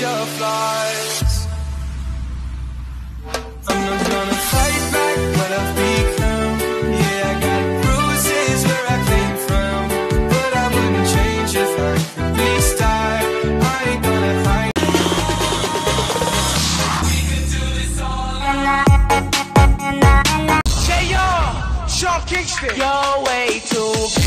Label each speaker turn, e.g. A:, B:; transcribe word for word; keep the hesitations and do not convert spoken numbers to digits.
A: your flaws. I'm not gonna fight back what I've become. Yeah, I got bruises where I came from, but I wouldn't change if I could restart. I ain't gonna hide. We can do this all night. Say yo, Sean Kingston. You're way too